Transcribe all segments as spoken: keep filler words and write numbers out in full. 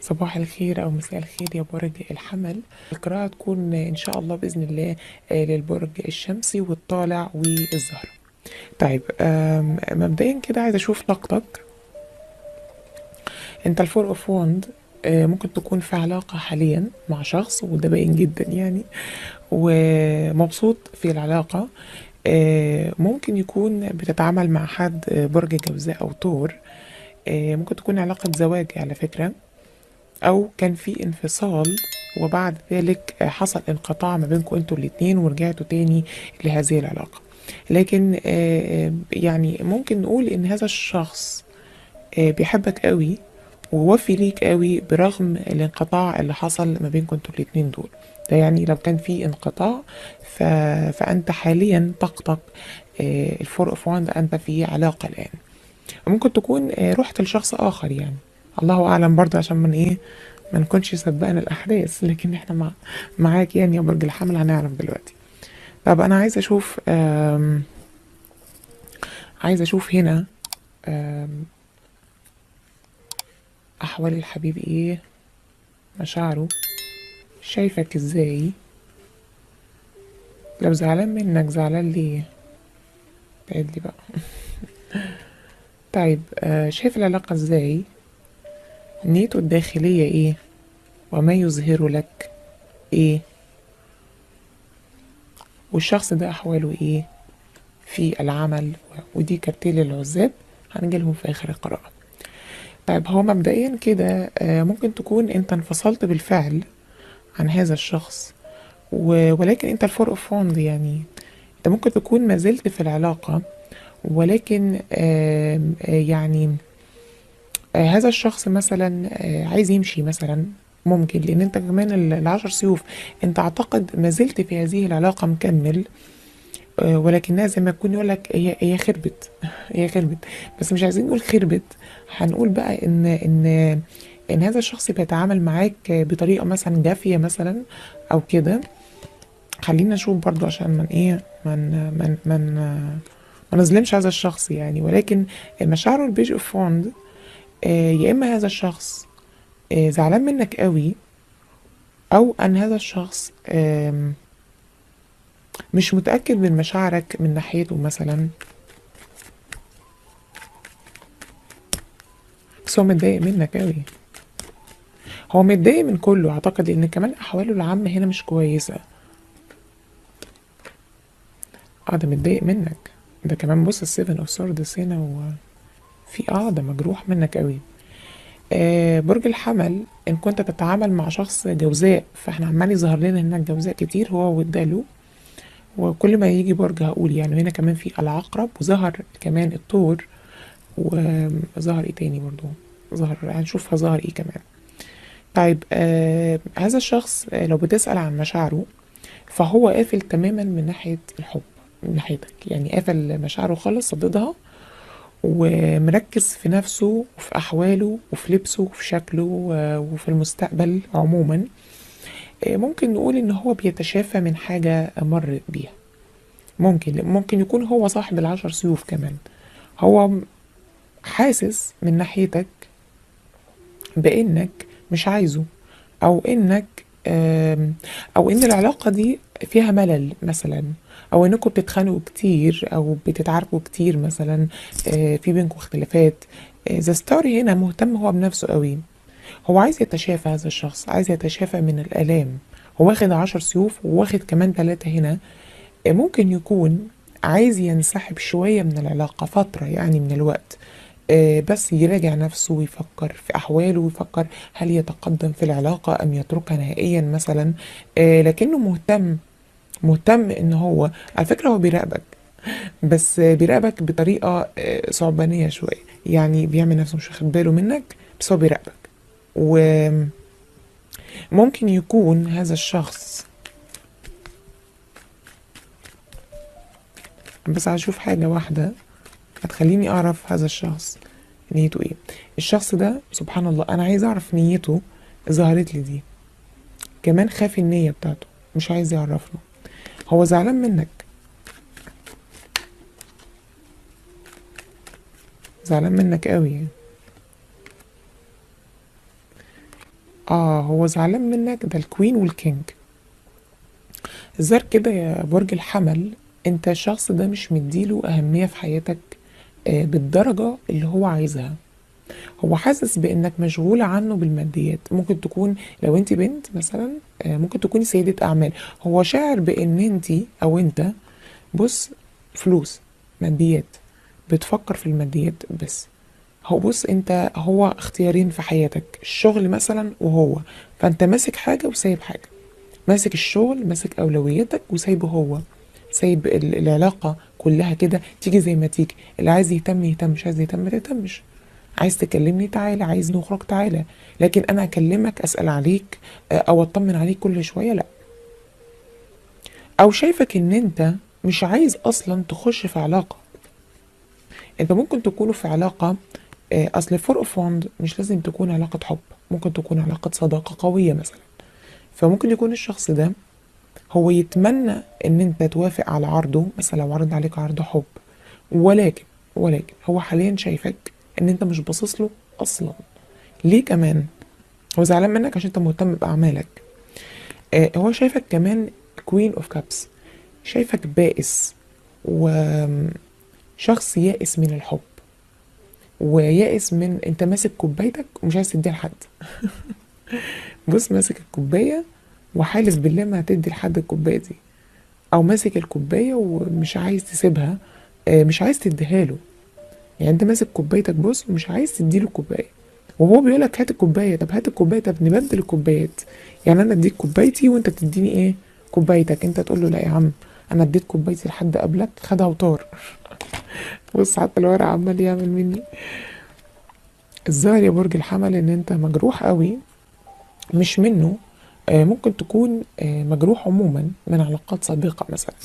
صباح الخير أو مساء الخير يا برج الحمل. القراءة تكون إن شاء الله بإذن الله آه، للبرج الشمسي والطالع والزهرة. طيب، آم، مبدئيا كده عايزة أشوف طاقتك. أنت الفور أوف وند، ممكن تكون في علاقة حاليا مع شخص، وده باين جدا يعني، ومبسوط في العلاقة. آه، ممكن يكون بتتعامل مع حد آه، برج جوزاء أو طور. آه، ممكن تكون علاقة زواج على فكرة، او كان في انفصال وبعد ذلك حصل انقطاع ما بينكم انتوا الاتنين ورجعتوا تاني لهذه العلاقة. لكن آه، آه، يعني ممكن نقول ان هذا الشخص آه، بيحبك قوي ووفي ليك قوي برغم الانقطاع اللي حصل ما بينكم انتوا الاتنين دول. ده يعني لو كان في انقطاع، ف... فانت حاليا طاقتك الفور اوف وان، انت في علاقة الان. ممكن تكون آه، رحت لشخص آخر يعني، الله أعلم برضه، عشان من إيه ما نكونش سبقنا الأحداث، لكن إحنا مع معاك يعني يا برج الحمل، هنعرف دلوقتي. طب أنا عايزة أشوف آم، عايزة أشوف هنا آم، أحوال الحبيب إيه، مشاعره، شايفك إزاي، لو زعلان منك زعلان ليه، بعد لي بقى. طيب، آه، شايف العلاقة إزاي، نيته الداخلية إيه، وما يظهر لك إيه، والشخص ده أحواله إيه في العمل. ودي كارتين العزاب، هنجيلهم في آخر القراءة. طيب، هو مبدئيا كده آه، ممكن تكون انت انفصلت بالفعل عن هذا الشخص، و- ولكن انت الفور اوف وند يعني، انت ممكن تكون ما زلت في العلاقة، ولكن آم، آه، يعني آه، هذا الشخص مثلا آه، عايز يمشي مثلا. ممكن لان انت كمان ال- العشر سيوف، انت اعتقد ما زلت في هذه العلاقة مكمل، آه، ولكنها زي ما يكون يقول لك هي هي خربت. هي خربت، بس مش عايزين نقول خربت، هنقول بقى ان ان ان هذا الشخص بيتعامل معاك بطريقه مثلا جافيه مثلا او كده. خلينا نشوف برضو عشان من ايه من من من ما نظلمش هذا الشخص يعني، ولكن مشاعره البيج اوف فوند، يا اما هذا الشخص آه، زعلان منك قوي، او ان هذا الشخص آم، مش متاكد من مشاعرك من ناحيته مثلا، بس هو متضايق منك قوي. هو متضايق من كله اعتقد، لان كمان احواله العامة هنا مش كويسة. اه، ده متضايق منك. ده كمان بص السيفن اوف سوردس هنا، وفي اه ده مجروح منك قوي. آه برج الحمل، ان كنت تتعامل مع شخص جوزاء، فاحنا عمال يظهر لنا هناك جوزاء كتير هو والدلو، وكل ما يجي برج هقول يعني. هنا كمان في العقرب، وظهر كمان الثور، وظهر ايه تاني برضو، ظهر هنشوفها ظهر ايه كمان. طيب، آه هذا الشخص آه لو بتسأل عن مشاعره، فهو قافل تماما من ناحية الحب، من ناحيتك يعني، قافل مشاعره خالص، صددها، ومركز في نفسه وفي أحواله وفي لبسه وفي شكله و- وفي المستقبل عموما. آه، ممكن نقول إن هو بيتشافى من حاجة مر بيها. ممكن ممكن يكون هو صاحب العشر سيوف كمان، هو حاسس من ناحيتك بإنك مش عايزه، او انك آم، او ان العلاقة دي فيها ملل مثلا، او انكم بتتخانقوا كتير او بتتعاركوا كتير مثلا، آه، في بينكم اختلافات. ذا ستار هنا مهتم هو بنفسه قوي، هو عايز يتشافى، هذا الشخص عايز يتشافى من الآلام. هو واخد عشر سيوف وواخد كمان ثلاثة هنا. آه، ممكن يكون عايز ينسحب شوية من العلاقة فترة يعني من الوقت، آه، بس يراجع نفسه ويفكر في أحواله، ويفكر هل يتقدم في العلاقة أم يتركها نهائيا مثلا. آه، لكنه مهتم، مهتم إن هو، على فكرة هو بيراقبك، بس آه، بيراقبك بطريقة آه، صعبانية شوية يعني، بيعمل نفسه مش واخد باله منك، بس هو بيراقبك. وممكن يكون هذا الشخص، بس هشوف حاجة واحدة هتخليني أعرف هذا الشخص نيته إيه. الشخص ده سبحان الله، أنا عايز أعرف نيته، ظهرت لي دي كمان، خاف النية بتاعته، مش عايز يعرفنا، هو زعلان منك، زعلان منك قوي يعني. اه هو زعلان منك، ده الكوين والكينج. الظاهر كده يا برج الحمل، انت الشخص ده مش مديله اهمية في حياتك آه بالدرجة اللي هو عايزها. هو حاسس بانك مشغولة عنه بالماديات. ممكن تكون لو انت بنت مثلا، آه ممكن تكوني سيدة اعمال. هو شاعر بان انت او انت، بص، فلوس، ماديات، بتفكر في الماديات بس. هو بص، انت هو اختيارين في حياتك، الشغل مثلا وهو، فانت ماسك حاجة وسايب حاجة. ماسك الشغل، ماسك اولوياتك، وسايبه هو، سايب ال- العلاقة كلها كده تيجي زي ما تيجي. اللي عايز يهتم يهتم، مش عايز يهتم ما تهتمش. عايز تكلمني تعالى، عايز نخرج تعالى، لكن انا اكلمك اسأل عليك آه، او اطمن عليك كل شوية لا. او شايفك ان انت مش عايز اصلا تخش في علاقة. انت ممكن تكونوا في علاقة، آه، اصل فور اوف وند مش لازم تكون علاقة حب، ممكن تكون علاقة صداقة قوية مثلا. فممكن يكون الشخص ده هو يتمنى ان انت توافق على عرضه، مثلا لو عرض عليك عرض حب، ولكن ولكن هو حاليا شايفك ان انت مش باصص له اصلا. ليه كمان؟ هو زعلان منك عشان انت مهتم باعمالك. آه هو شايفك كمان كوين اوف كابس، شايفك بائس، وشخص يائس من الحب، ويائس من انت ماسك كوبايتك ومش عايز تديها لحد. بص، ماسك الكوباية وحالف بالله ما هتدي لحد الكوباية دي، او ماسك الكوباية ومش عايز تسيبها، آه، مش عايز تديها له. يعني انت ماسك كوبايتك بص ومش عايز تديله الكوباية، وهو بيقول لك هات الكوباية. طب هات الكوباية، طب نبدل الكوبايات. يعني انا اديك كوبايتي وانت تديني ايه؟ كوبايتك. انت تقول له لا يا عم، انا اديت كوبايتي لحد قبلك خدها وطار. بص، حتى الورق عمال يعمل مني. الظاهر يا برج الحمل ان انت مجروح قوي، مش منه، آه، ممكن تكون آه، مجروح عموما من علاقات سابقة مثلا.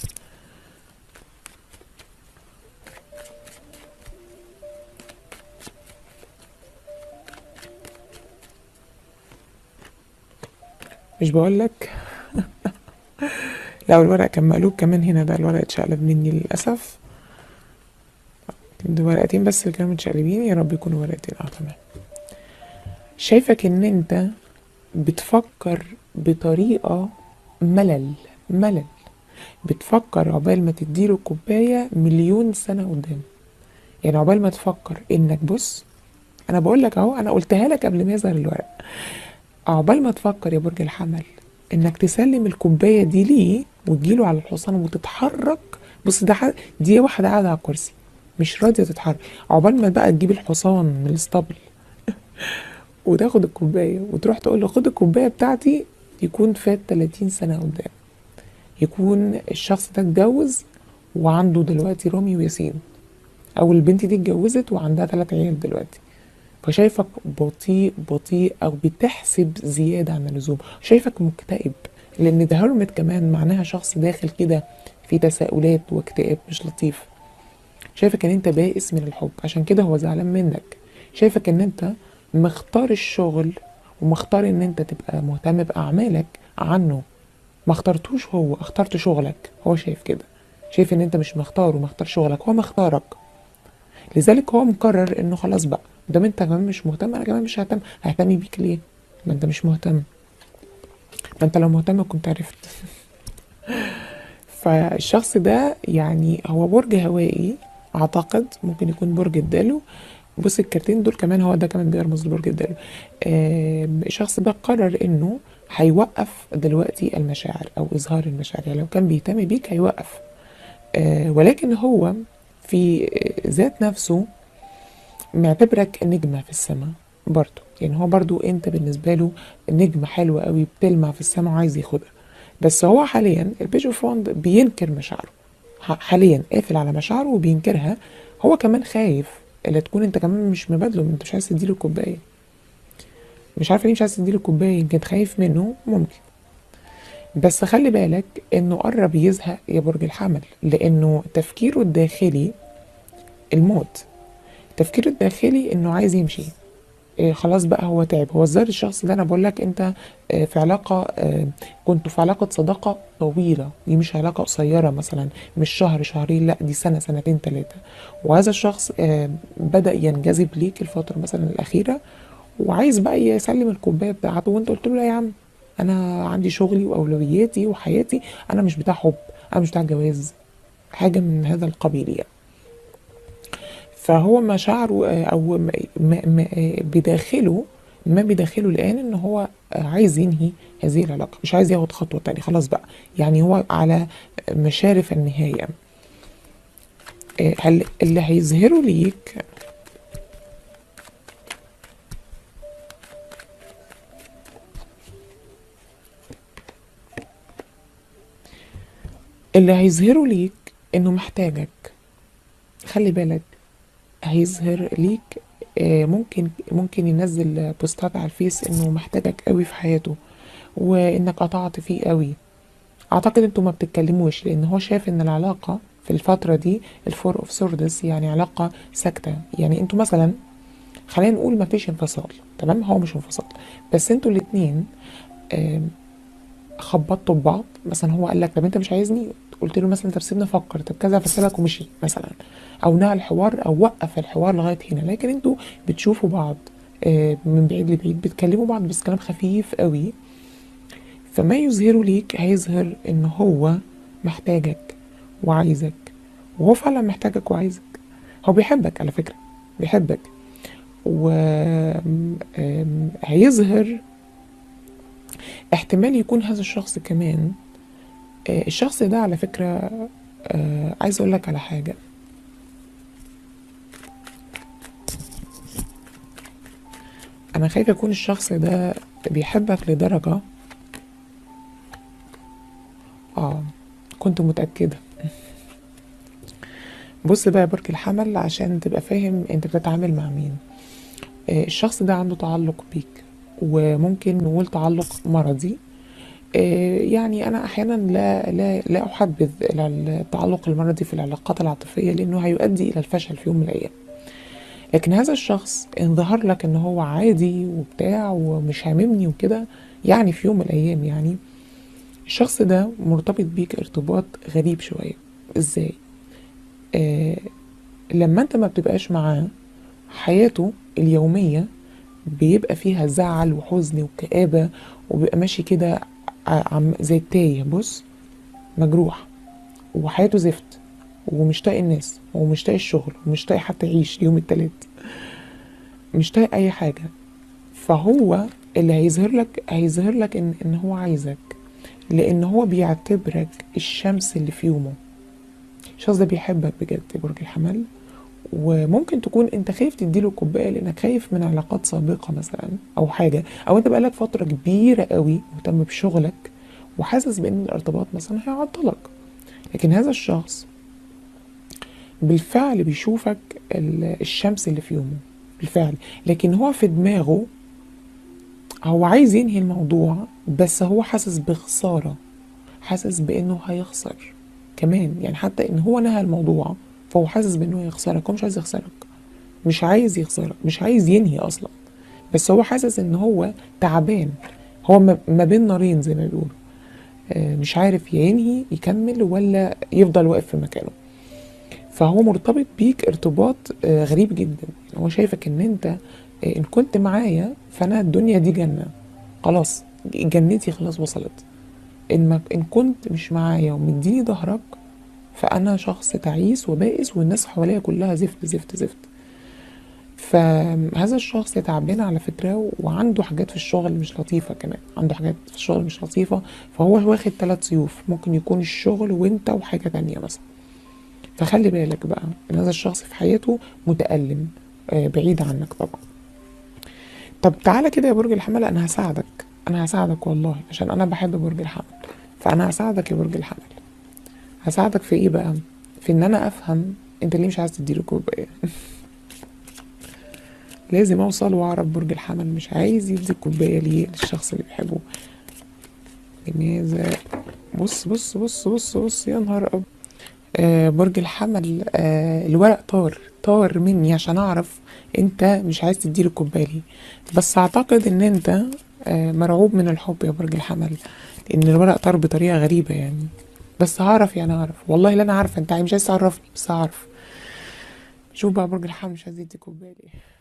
مش بقولك؟ لا، الورق كان مقلوب كمان هنا، ده الورق اتشقلب مني للأسف. ده ورقتين بس اللي كانوا متشقلبين، يا رب يكونوا ورقتين. اه تمام. شايفك ان انت بتفكر بطريقة ملل، ملل. بتفكر عقبال ما تديله كوباية مليون سنة قدام. يعني عقبال ما تفكر انك، بص، انا بقول لك اهو، انا قلتها لك قبل ما يظهر الورق. عقبال ما تفكر يا برج الحمل انك تسلم الكوبايه دي ليه وتجيله على الحصان وتتحرك. بص، ده ح- دي واحده قاعده على الكرسي مش راضيه تتحرك. عقبال ما بقى تجيب الحصان من الاسطبل وتاخد الكوبايه وتروح تقول له خد الكوبايه بتاعتي، يكون فات ثلاثين سنه قدام. يكون الشخص ده اتجوز وعنده دلوقتي رامي وياسين، او البنت دي اتجوزت وعندها ثلاث عيال دلوقتي. فشايفك بطيء بطيء او بتحسب زيادة عن اللزوم. شايفك مكتئب، لان ده هرمت كمان معناها شخص داخل كده في تساؤلات واكتئاب مش لطيف. شايفك ان انت بائس من الحب، عشان كده هو زعلان منك. شايفك ان انت مختار الشغل ومختار ان انت تبقى مهتم باعمالك عنه. ما اخترتوش هو، اخترت شغلك. هو شايف كده، شايف ان انت مش مختار ومختار شغلك، هو مختارك. لذلك هو مقرر انه خلاص بقى، دام انت كمان مش مهتم انا كمان مش ههتم. ههتم بيك ليه؟ ما انت مش مهتم. ما انت لو مهتم كنت عرفت. فالشخص ده يعني هو برج هوائي، اعتقد ممكن يكون برج الدلو. بص، الكارتين دول كمان، هو ده كمان بيرمز لبرج الدلو. آه الشخص ده قرر انه هيوقف دلوقتي المشاعر او اظهار المشاعر. يعني لو كان بيهتم بيك هيوقف. آه ولكن هو في ذات نفسه معتبرك نجمة في السماء برضو. يعني هو برضو انت بالنسبة له نجمة حلوة قوي بتلمع في السماء وعايز ياخدها. بس هو حاليا البيج اوف وند بينكر مشاعره، ح- حاليا قافل على مشاعره وبينكرها. هو كمان خايف اللي تكون انت كمان مش مبادله، انت مش عايز تديله كوباية. مش عارفة ليه مش عايز تديله كوباية، يمكن خايف منه ممكن. بس خلي بالك انه قرب يزهق يا برج الحمل، لانه تفكيره الداخلي الموت. تفكيره الداخلي انه عايز يمشي. إيه، خلاص بقى هو تعب. هو الظاهر الشخص ده، انا بقول لك انت آه، في علاقه، آه، كنتوا في علاقه صداقه طويله، دي مش علاقه قصيره مثلا، مش شهر شهرين، لا دي سنه سنتين ثلاثه. وهذا الشخص آه، بدأ ينجذب ليك الفتره مثلا الاخيره، وعايز بقى يسلم الكوبايه بتاعته، وانت قلت له لا يا عم، انا عندي شغلي واولوياتي وحياتي، انا مش بتاع حب، انا مش بتاع جواز، حاجه من هذا القبيل يعني. فهو مشاعره آه، او م- م- م- آه، بداخله، ما بداخله الان ان هو آه، عايز ينهي هذه العلاقه، مش عايز ياخد خطوه تانية خلاص بقى، يعني هو على مشارف النهايه. آه، هل اللي هيظهره ليك، اللي هيظهره ليك انه محتاجك. خلي بالك، هيظهر ليك آه، ممكن ممكن ينزل بوستات على الفيس انه محتاجك قوي في حياته، وانك قطعت فيه قوي. اعتقد انتوا ما بتتكلموش لان هو شايف ان العلاقة في الفترة دي الفور اوف سوردس يعني علاقة ساكتة. يعني انتوا مثلا، خلينا نقول ما فيش انفصال، تمام، هو مش انفصال، بس انتوا الاتنين آم، خبطتوا ببعض. مثلا هو قال لك طب انت مش عايزني، قلت له مثلا طب سيبني افكر، طب كذا، فسابك ومشي مثلا، او نهى الحوار او وقف الحوار لغايه هنا. لكن انتوا بتشوفوا بعض آه، من بعيد لبعيد، بتكلموا بعض بس كلام خفيف قوي. فما يظهره ليك هيظهر ان هو محتاجك وعايزك، وهو فعلا محتاجك وعايزك. هو بيحبك على فكرة، بيحبك. و آم، هيظهر احتمال يكون هذا الشخص كمان آه، الشخص ده على فكرة آه، عايز اقول لك على حاجة. انا خايف يكون الشخص ده بيحبك لدرجة، اه كنت متأكدة. بص بقى يا برج الحمل، عشان تبقى فاهم انت بتتعامل مع مين. آه، الشخص ده عنده تعلق بيك، وممكن نقول تعلق مرضي. آه، يعني انا احيانا لا لا لا احبذ الى التعلق المرضي في العلاقات العاطفيه، لانه هيؤدي الى الفشل في يوم من الايام. لكن هذا الشخص ان ظهر لك ان هو عادي وبتاع ومش هاممني وكده، يعني في يوم من الايام يعني الشخص ده مرتبط بيك ارتباط غريب شويه. ازاي؟ آه لما انت ما بتبقاش معاه، حياته اليوميه بيبقى فيها زعل وحزن وكآبة، وبيبقى ماشي كده ع- عم زي التايه، بص، مجروح، وحياته زفت، ومش طايق الناس، ومش طايق الشغل، ومش طايق حتى يعيش يوم التلات، مش طايق اي حاجة. فهو اللي هيظهر لك، هيظهر لك ان ان هو عايزك، لان هو بيعتبرك الشمس اللي في يومه. الشخص ده بيحبك بجد يا برج الحمل. وممكن تكون انت خايف تديله الكوبايه لانك خايف من علاقات سابقه مثلا، او حاجه، او انت بقالك فتره كبيره قوي مهتم بشغلك وحاسس بان الارتباط مثلا هيعطلك. لكن هذا الشخص بالفعل بيشوفك ال- الشمس اللي في يومه، بالفعل. لكن هو في دماغه هو عايز ينهي الموضوع، بس هو حاسس بخسارة، حاسس بانه هيخسر كمان. يعني حتى ان هو نهى الموضوع فهو حاسس بانه هيخسرك، هو مش عايز يخسرك، مش عايز يخسرك، مش عايز ينهي اصلا، بس هو حاسس ان هو تعبان. هو ما ما بين نارين زي ما بيقولوا، آه، مش عارف يا ينهي يكمل ولا يفضل واقف في مكانه. فهو مرتبط بيك ارتباط آه، غريب جدا. يعني هو شايفك ان انت آه، ان كنت معايا فانا الدنيا دي جنة، خلاص جنتي خلاص وصلت. ان ما ان كنت مش معايا ومديني ظهرك فانا شخص تعيس وبائس، والناس حواليا كلها زفت زفت زفت. فهذا الشخص تعبان على فكرة، وعنده حاجات في الشغل مش لطيفة، كمان عنده حاجات في الشغل مش لطيفة. فهو واخد ثلاث سيوف، ممكن يكون الشغل وانت وحاجة تانية مثلا. فخلي بالك بقى ان هذا الشخص في حياته متألم، آه، بعيد عنك طبعا. طب تعالى كده يا برج الحمل، انا هساعدك، انا هساعدك والله عشان انا بحب برج الحمل. فانا هساعدك يا برج الحمل. هساعدك في ايه بقى؟ في ان انا افهم انت ليه مش عايز تديله كوبايه. لازم اوصل واعرف برج الحمل مش عايز يدي الكوبايه ليه للشخص اللي بيحبه، لماذا؟ بص بص بص بص بص يا نهار ابيض. آه برج الحمل، آه الورق طار طار مني عشان اعرف انت مش عايز تديله الكوبايه ليه. بس اعتقد ان انت آه مرعوب من الحب يا برج الحمل، لان الورق طار بطريقه غريبه يعني. بس هعرف، يعني هعرف والله، لا انا عارفه انت مش عايز تعرفني، بس هعرف. شوف بقى برج الحمل مش عايز يدي كوبايه ليه.